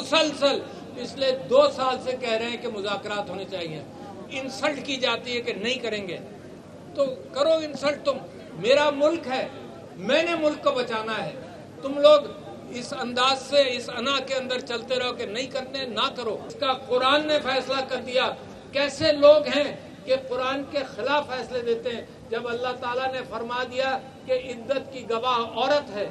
मुसलसल पिछले 2 साल से कह रहे हैं कि मुज़ाकरात होने चाहिए। इंसल्ट की जाती है कि नहीं करेंगे, तो करो इंसल्ट। तुम, मेरा मुल्क है, मैंने मुल्क को बचाना है। तुम लोग इस अंदाज से, इस अना के अंदर चलते रहो कि नहीं करने, ना करो। इसका कुरान ने फैसला कर दिया। कैसे लोग हैं कि कुरान के खिलाफ फैसले देते हैं, जब अल्लाह ताला ने फरमा दिया कि इद्दत की गवाह औरत है,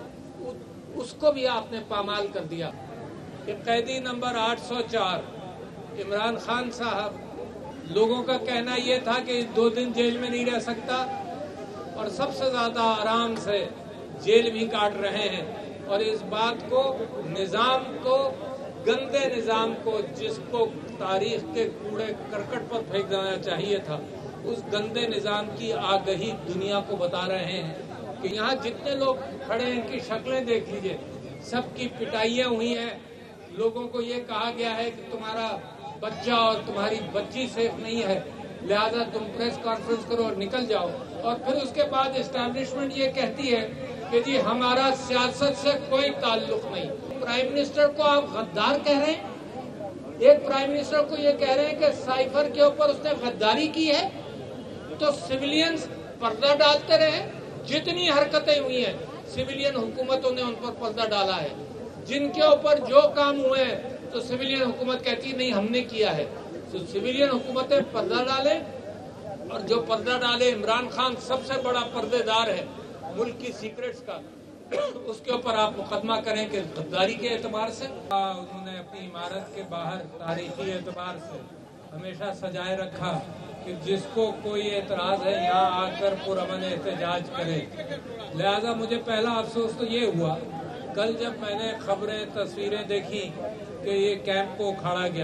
उसको भी आपने पामाल कर दिया। कि कैदी नंबर 804 इमरान खान साहब, लोगों का कहना यह था कि 2 दिन जेल में नहीं रह सकता और सबसे ज्यादा आराम से जेल भी काट रहे हैं। और इस बात को, निजाम को, गंदे निजाम को, जिसको तारीख के कूड़े करकट पर फेंक देना चाहिए था, उस गंदे निजाम की आगही दुनिया को बता रहे हैं कि यहाँ जितने लोग खड़े हैं इनकी शक्लें देख लीजिए, सबकी पिटाइयाँ हुई हैं। लोगों को ये कहा गया है कि तुम्हारा बच्चा और तुम्हारी बच्ची सेफ नहीं है, लिहाजा तुम प्रेस कॉन्फ्रेंस करो और निकल जाओ। और फिर उसके बाद एस्टैब्लिशमेंट ये कहती है कि जी हमारा सियासत से कोई ताल्लुक नहीं। प्राइम मिनिस्टर को आप गद्दार कह रहे हैं। एक प्राइम मिनिस्टर को ये कह रहे हैं कि साइफर के ऊपर उसने गद्दारी की है, तो सिविलियंस पर्दा डालते रहे। जितनी हरकतें हुई हैं, सिविलियन हुकूमतों ने उन पर पर्दा डाला है। जिनके ऊपर जो काम हुए हैं, तो सिविलियन हुकूमत कहती नहीं हमने किया है। तो सिविलियन हुकूमतें पर्दा डालें, और जो पर्दा डाले, इमरान खान सबसे बड़ा पर्देदार है मुल्क की सीक्रेट्स का, उसके ऊपर आप मुकदमा करें कि गद्दारी के एतबार से। उन्होंने अपनी इमारत के बाहर तारीखी एतबार से हमेशा सजाए रखा कि जिसको कोई एतराज है यहाँ आकर पुरअमन एहतजाज करे। लिहाजा मुझे पहला अफसोस तो ये हुआ कल जब मैंने खबरें, तस्वीरें देखी कि ये कैंप को उखाड़ा गया।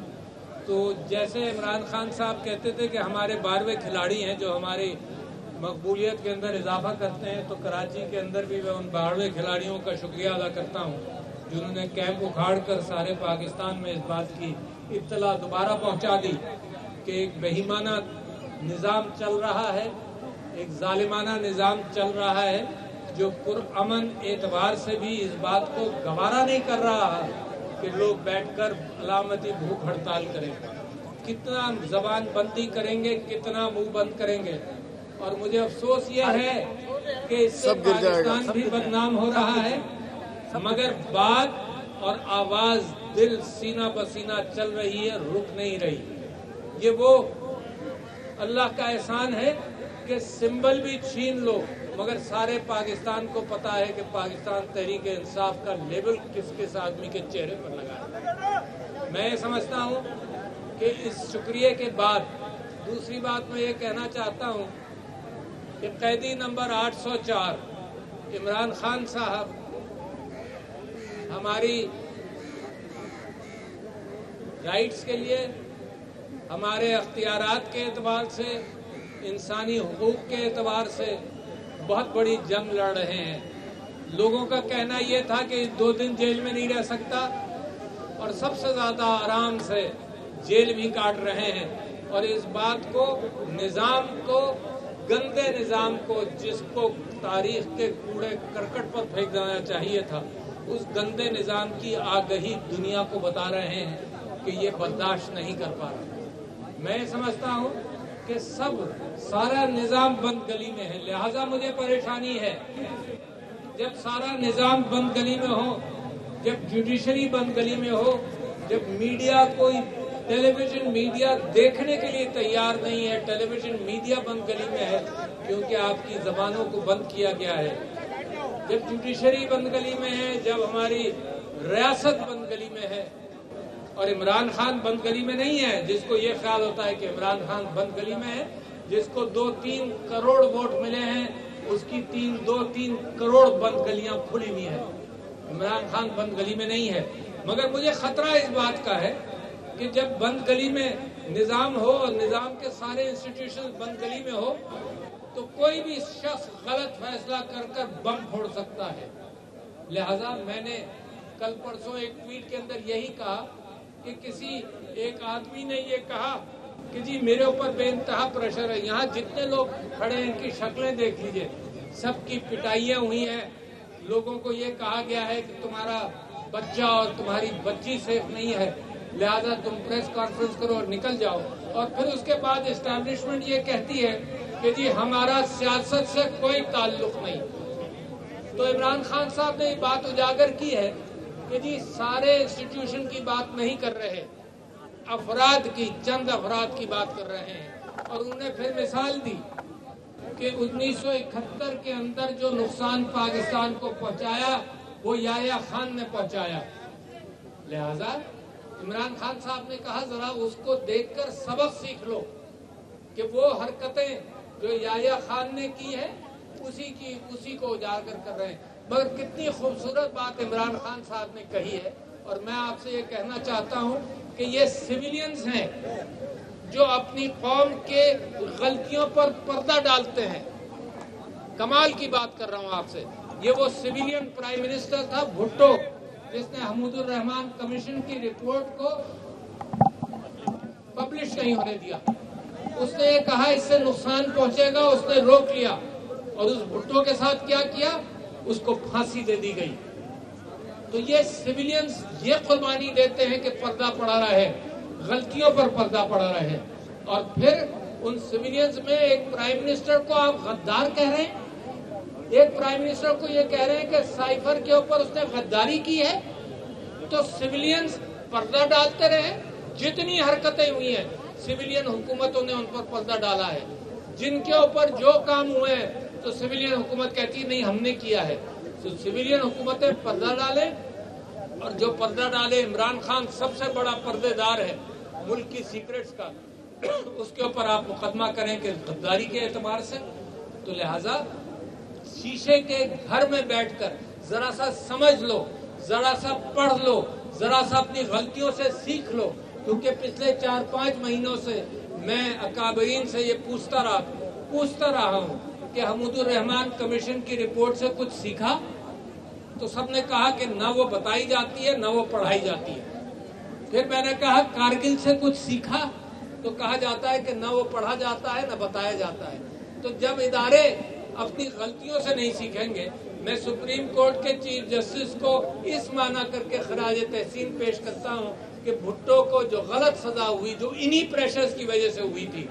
तो जैसे इमरान खान साहब कहते थे कि हमारे 12वें खिलाड़ी हैं जो हमारी मकबूलियत के अंदर इजाफा करते हैं, तो कराची के अंदर भी मैं उन 12वें खिलाड़ियों का शुक्रिया अदा करता हूँ जिन्होंने कैंप उखाड़ कर सारे पाकिस्तान में इस बात की इत्तला दोबारा पहुँचा दी कि एक बेईमाना निज़ाम चल रहा है, एक जालिमाना निज़ाम चल रहा है जो पुरअमन एतबार से भी इस बात को गवारा नहीं कर रहा कि लोग बैठकर अलामती भूख हड़ताल करें। कितना जबान बंदी करेंगे, कितना मुंह बंद करेंगे। और मुझे अफसोस ये है कि इससे पाकिस्तान भी बदनाम हो रहा है, मगर बात और आवाज, दिल सीना बसीना चल रही है, रुक नहीं रही। ये वो अल्लाह का एहसान है कि सिंबल भी छीन लो, मगर सारे पाकिस्तान को पता है कि पाकिस्तान तहरीक इंसाफ का लेबल किस किस आदमी के चेहरे पर लगा है। मैं ये समझता हूँ कि इस शुक्रिया के बाद दूसरी बात मैं ये कहना चाहता हूँ कि कैदी नंबर 804 इमरान खान साहब हमारी राइट्स के लिए, हमारे अख्तियारात के एतबार से, इंसानी हुकूक के एतबार से बहुत बड़ी जंग लड़ रहे हैं। लोगों का कहना यह था कि 2 दिन जेल में नहीं रह सकता और सबसे ज्यादा आराम से जेल भी काट रहे हैं। और इस बात को, निजाम को, गंदे निजाम को, जिसको तारीख के कूड़े करकट पर फेंक देना चाहिए था, उस गंदे निजाम की आगही दुनिया को बता रहे हैं कि ये बर्दाश्त नहीं कर पा रहा। मैं समझता हूँ कि सारा निजाम बंद गली में है, लिहाजा मुझे परेशानी है। जब सारा निजाम बंद गली में हो, जब जुडिशरी बंद गली में हो, जब मीडिया, कोई टेलीविजन मीडिया देखने के लिए तैयार नहीं है, टेलीविजन मीडिया बंद गली में है क्योंकि आपकी जबानों को बंद किया गया है, जब जुडिशरी बंद गली में है, जब हमारी रियासत बंद गली में है और इमरान खान बंद गली में नहीं है, जिसको ये ख्याल होता है कि इमरान खान बंद गली में है, जिसको 2-3 करोड़ वोट मिले हैं, उसकी 2-3 करोड़ बंद गलियां खुली हुई हैं। इमरान खान बंद गली में नहीं है। मगर मुझे खतरा इस बात का है कि जब बंद गली में निजाम हो और निजाम के सारे इंस्टीट्यूशन बंद गली में हो, तो कोई भी शख्स गलत फैसला कर बम फोड़ सकता है। लिहाजा मैंने कल परसों एक ट्वीट के अंदर यही कहा कि किसी एक आदमी ने ये कहा कि जी मेरे ऊपर बेइंतहा प्रेशर है। यहाँ जितने लोग खड़े हैं इनकी शक्लें देख लीजिए, सबकी पिटाइयाँ हुई हैं। लोगों को ये कहा गया है कि तुम्हारा बच्चा और तुम्हारी बच्ची सेफ नहीं है, लिहाजा तुम प्रेस कॉन्फ्रेंस करो और निकल जाओ। और फिर उसके बाद एस्टैब्लिशमेंट ये कहती है कि जी हमारा सियासत से कोई ताल्लुक नहीं। तो इमरान खान साहब ने ये बात उजागर की है कि जी सारे इंस्टीट्यूशन की बात नहीं कर रहे, अफराद की, चंद अफराद की बात कर रहे हैं। और उन्होंने फिर मिसाल दी कि 1971 के अंदर जो नुकसान पाकिस्तान को पहुंचाया वो याह्या खान ने पहुंचाया। लिहाजा इमरान खान साहब ने कहा जरा उसको देखकर सबक सीख लो कि वो हरकतें जो याह्या खान ने की है उसी को उजागर कर रहे हैं। मगर कितनी खूबसूरत बात इमरान खान साहब ने कही है। और मैं आपसे ये कहना चाहता हूँ कि ये सिविलियंस हैं जो अपनी कौम के गलतियों पर पर्दा डालते हैं। कमाल की बात कर रहा हूँ आपसे। ये वो सिविलियन प्राइम मिनिस्टर था भुट्टो, जिसने हमीदुर रहमान कमीशन की रिपोर्ट को पब्लिश नहीं होने दिया। उसने ये कहा इससे नुकसान पहुंचेगा, उसने रोक लिया। और उस भुट्टो के साथ क्या किया, उसको फांसी दे दी गई। तो ये सिविलियंस ये कुर्बानी देते हैं कि पर्दा पड़ा रहे, गलतियों पर पर्दा पड़ा रहे। और फिर उन सिविलियंस में एक प्राइम मिनिस्टर को आप गद्दार कह रहे हैं, एक प्राइम मिनिस्टर को ये कह रहे हैं कि साइफर के ऊपर उसने गद्दारी की है। तो सिविलियंस पर्दा डालते रहे। जितनी हरकतें हुई हैं सिविलियन हुकूमतों ने उन पर पर्दा डाला है। जिनके ऊपर जो काम हुए हैं तो सिविलियन हुकूमत कहती है नहीं हमने किया है। तो सिविलियन हुकूमतें पर्दा डालें, और जो पर्दा डाले, इमरान खान सबसे बड़ा पर्देदार है मुल्क की सीक्रेट्स का, उसके ऊपर आप मुकदमा करें कि गद्दारी के एतबार से। तो लिहाजा शीशे के घर में बैठकर जरा सा समझ लो, जरा सा पढ़ लो, जरा सा अपनी गलतियों से सीख लो। क्योंकि पिछले 4-5 महीनों से मैं अकाबरीन से ये पूछता रहा हूँ कि हमीदुर रहमान कमीशन की रिपोर्ट से कुछ सीखा। तो सबने कहा कि ना वो बताई जाती है ना वो पढ़ाई जाती है। फिर मैंने कहा कारगिल से कुछ सीखा, तो कहा जाता है कि ना वो पढ़ा जाता है ना बताया जाता है। तो जब इदारे अपनी गलतियों से नहीं सीखेंगे, मैं सुप्रीम कोर्ट के चीफ जस्टिस को इस माना करके खराज तहसीन पेश करता हूँ कि भुट्टो को जो गलत सजा हुई, जो इन्हीं प्रेशर्स की वजह से हुई थी,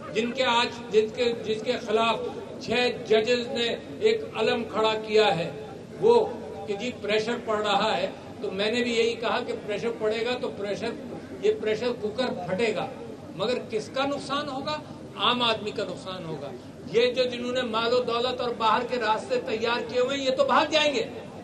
जिसके खिलाफ 6 जजेस ने एक अलम खड़ा किया है, वो कि जी प्रेशर पड़ रहा है। तो मैंने भी यही कहा कि प्रेशर पड़ेगा तो ये प्रेशर कुकर फटेगा, मगर किसका नुकसान होगा? आम आदमी का नुकसान होगा। ये जो जिन्होंने मालो दौलत और बाहर के रास्ते तैयार किए हुए ये तो भाग जाएंगे,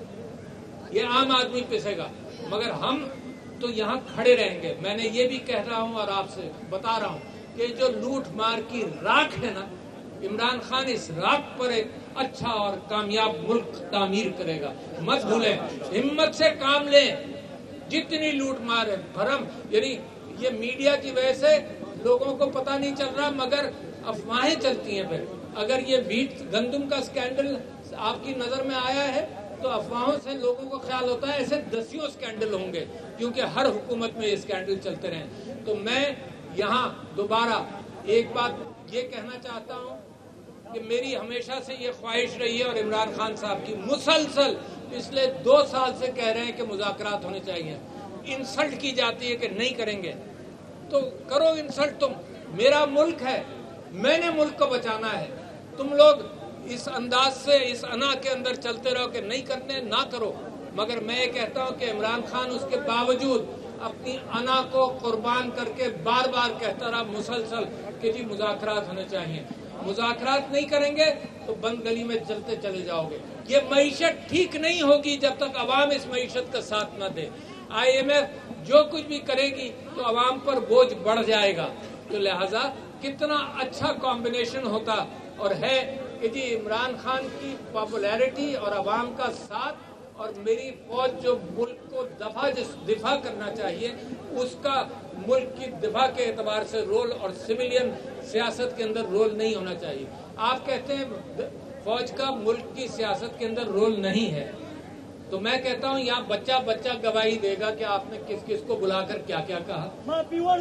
ये आम आदमी पिसेगा, मगर हम तो यहाँ खड़े रहेंगे। मैंने ये भी कह रहा हूँ और आपसे बता रहा हूँ कि जो लूट मार की राख है ना, इमरान खान इस राख पर एक अच्छा और कामयाब मुल्क तामीर करेगा। मत भूलें, हिम्मत से काम लें। जितनी लूट मार है, भरम, यानी ये मीडिया की वजह से लोगों को पता नहीं चल रहा, मगर अफवाहें चलती हैं। फिर अगर ये व्हीट गंदम का स्कैंडल आपकी नजर में आया है तो अफवाहों से लोगों को ख्याल होता है ऐसे दसियों स्कैंडल होंगे, क्योंकि हर हुकूमत में ये स्कैंडल चलते रहे। तो मैं यहाँ दोबारा एक बात ये कहना चाहता हूँ कि मेरी हमेशा से ये ख्वाहिश रही है, और इमरान खान साहब की मुसलसल पिछले 2 साल से कह रहे हैं कि मुज़ाकरात होने चाहिए। इंसल्ट की जाती है कि नहीं करेंगे, तो करो इंसल्ट। तुम, मेरा मुल्क है, मैंने मुल्क को बचाना है। तुम लोग इस अंदाज से, इस अना के अंदर चलते रहो कि नहीं करने, ना करो। मगर मैं ये कहता हूँ कि इमरान खान उसके बावजूद अपनी अना को कुर्बान करके बार बार कहता रहा मुसलसल कि जी मुज़ाकरात होने चाहिए। मुज़ाकरात नहीं करेंगे तो बंद गली में चलते चले जाओगे। ये मईशत ठीक नहीं होगी जब तक अवाम इस मईशत का साथ न दे। IMF जो कुछ भी करेगी तो अवाम पर बोझ बढ़ जाएगा। तो लिहाजा कितना अच्छा कॉम्बिनेशन होता और है कि जी इमरान खान की पॉपुलैरिटी और अवाम का साथ, और मेरी फौज जो मुल्क को दिफा करना चाहिए उसका मुल्क की दिफा के एतबार से रोल, और सिविलियन सियासत के अंदर रोल नहीं होना चाहिए। आप कहते हैं फौज का मुल्क की सियासत के अंदर रोल नहीं है, तो मैं कहता हूँ यहाँ बच्चा बच्चा गवाही देगा कि आपने किस किस को बुलाकर क्या क्या कहा।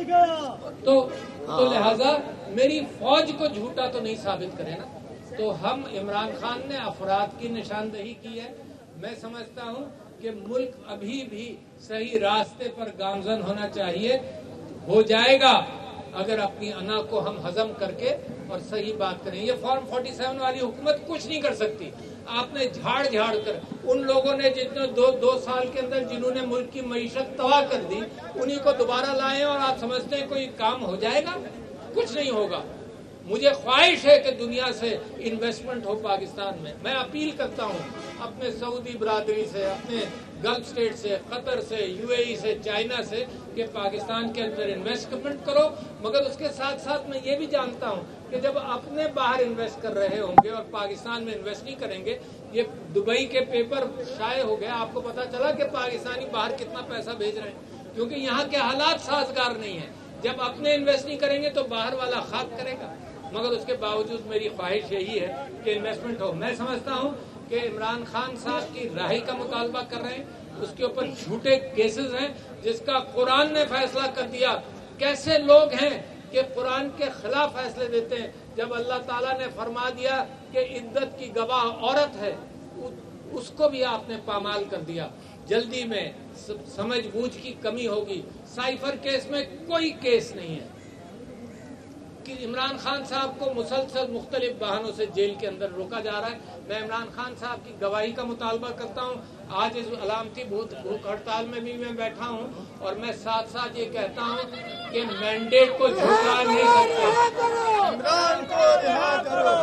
तो लिहाजा मेरी फौज को झूठा तो नहीं साबित करे ना। तो हम, इमरान खान ने अफराद की निशानदेही की है। मैं समझता हूँ کہ मुल्क अभी भी सही रास्ते पर गामजन होना चाहिए, हो जाएगा अगर अपनी अना को हम हजम करके और सही बात करें। ये फॉर्म 47 वाली हुकूमत कुछ नहीं कर सकती। आपने झाड़ झाड़ कर उन लोगों ने जितने दो साल के अंदर जिन्होंने मुल्क की मईशत तबाह कर दी, उन्हीं को दोबारा लाए और आप समझते हैं कोई काम हो जाएगा? कुछ नहीं होगा। मुझे ख्वाहिश है कि दुनिया से इन्वेस्टमेंट हो पाकिस्तान में। मैं अपील करता हूँ अपने सऊदी बरादरी से, अपने गल्फ स्टेट से, कतर से, यूएई से, चाइना से कि पाकिस्तान के अंदर इन्वेस्टमेंट करो, मगर उसके साथ साथ मैं ये भी जानता हूँ कि जब अपने बाहर इन्वेस्ट कर रहे होंगे और पाकिस्तान में इन्वेस्ट नहीं करेंगे, ये दुबई के पेपर शाये हो गया, आपको पता चला कि पाकिस्तानी बाहर कितना पैसा भेज रहे हैं, क्योंकि यहाँ के हालात साजगार नहीं है। जब अपने इन्वेस्ट नहीं करेंगे तो बाहर वाला खाक करेगा। मगर उसके बावजूद मेरी ख्वाहिश यही है कि इन्वेस्टमेंट हो। मैं समझता हूँ कि इमरान खान साहब की रिहाई का मुतालबा कर रहे हैं, उसके ऊपर झूठे केसेस हैं जिसका कुरान ने फैसला कर दिया। कैसे लोग हैं कि कुरान के खिलाफ फैसले देते हैं, जब अल्लाह ताला ने फरमा दिया कि इद्दत की गवाह औरत है, उसको भी आपने पामाल कर दिया। जल्दी में समझ बूझ की कमी होगी। साइफर केस में कोई केस नहीं है कि इमरान खान साहब को मुसलसल मुख्तलिफ बहानों से जेल के अंदर रोका जा रहा है। मैं इमरान खान साहब की गवाही का मुतालबा करता हूँ। आज इस अलामती भूख हड़ताल में भी मैं बैठा हूँ और मैं साथ साथ ये कहता हूँ कि मैंडेट को झुठला नहीं सकते। इमरान को रिहा करो,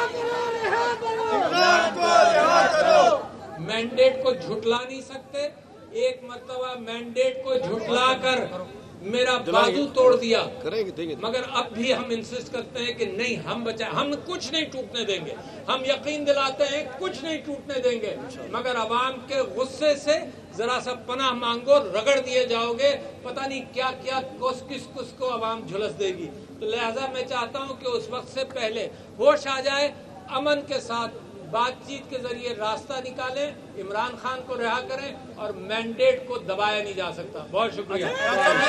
इमरान को रिहा करो। मैंडेट को झुठला नहीं सकते। एक मर्तबा मैंडेट को झुठला कर मेरा बाजू तोड़ दिया, मगर अब भी हम इंसिस्ट करते हैं कि नहीं, हम बचाए, हम कुछ नहीं टूटने देंगे। हम यकीन दिलाते हैं कुछ नहीं टूटने देंगे, मगर अवाम के गुस्से से जरा सा पनाह मांगो, रगड़ दिए जाओगे, पता नहीं क्या क्या किस को अवाम झुलस देगी। तो लिहाजा मैं चाहता हूं कि उस वक्त से पहले होश आ जाए, अमन के साथ बातचीत के जरिए रास्ता निकालें, इमरान खान को रिहा करें और मैंडेट को दबाया नहीं जा सकता। बहुत शुक्रिया।